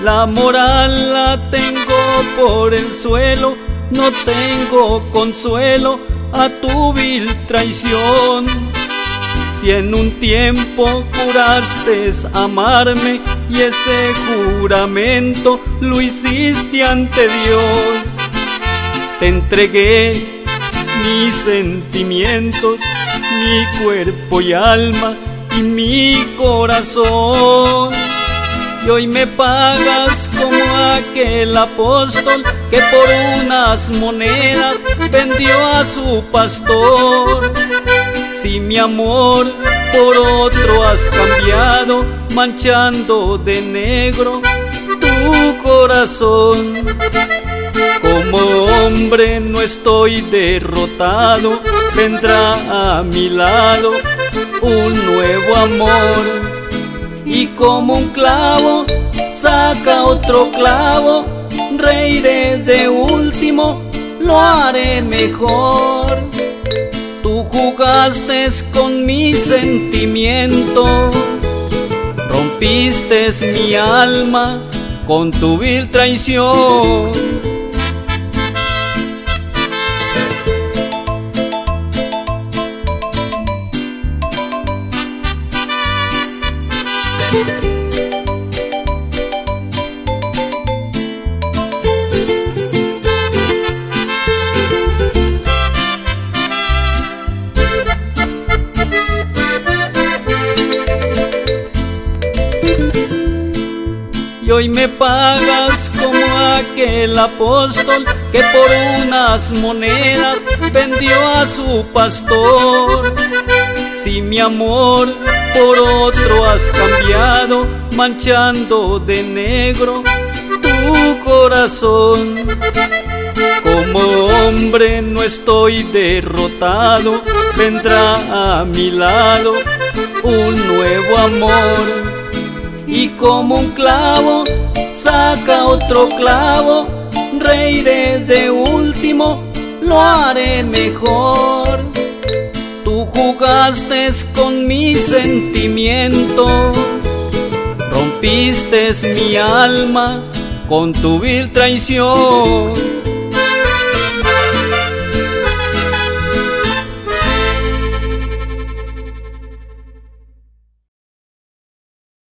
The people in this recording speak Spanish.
La moral la tengo por el suelo, no tengo consuelo a tu vil traición. Si en un tiempo juraste amarme y ese juramento lo hiciste ante Dios, te entregué mis sentimientos, mi cuerpo y alma y mi corazón. Y hoy me pagas como aquel apóstol que por unas monedas vendió a su pastor. Si mi amor por otro has cambiado, manchando de negro tu corazón. Como hombre no estoy derrotado, vendrá a mi lado un nuevo amor. Y como un clavo saca otro clavo, reiré de último, lo haré mejor. Tú jugaste con mis sentimientos, rompiste mi alma con tu vil traición. Y hoy me pagas como aquel apóstol que por unas monedas vendió a su pastor. Si mi amor por otro has cambiado, manchando de negro tu corazón. Como hombre no estoy derrotado, vendrá a mi lado un nuevo amor. Y como un clavo saca otro clavo, reiré de último, lo haré mejor. Tú jugaste con mis sentimientos, rompiste mi alma con tu vil traición.